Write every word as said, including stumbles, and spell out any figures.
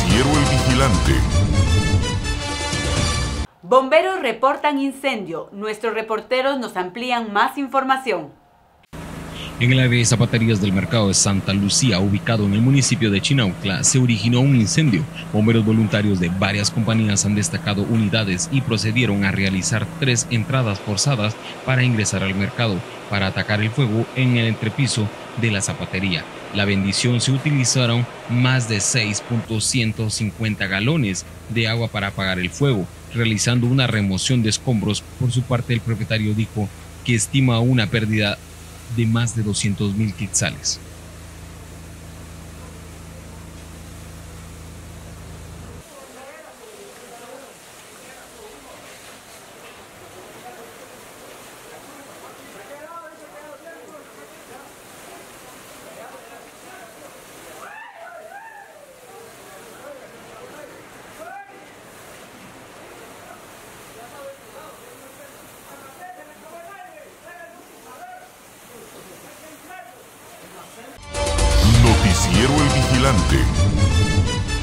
Noticiero El Vigilante. Bomberos reportan incendio. Nuestros reporteros nos amplían más información. En el área de zapaterías del mercado de Santa Lucía, ubicado en el municipio de Chinautla, se originó un incendio. Bomberos voluntarios de varias compañías han destacado unidades y procedieron a realizar tres entradas forzadas para ingresar al mercado, para atacar el fuego en el entrepiso de la zapatería. La bendición se utilizaron más de seis punto ciento cincuenta galones de agua para apagar el fuego, realizando una remoción de escombros. Por su parte, el propietario dijo que estima una pérdida de más de doscientos mil quetzales. Noticiero El Vigilante.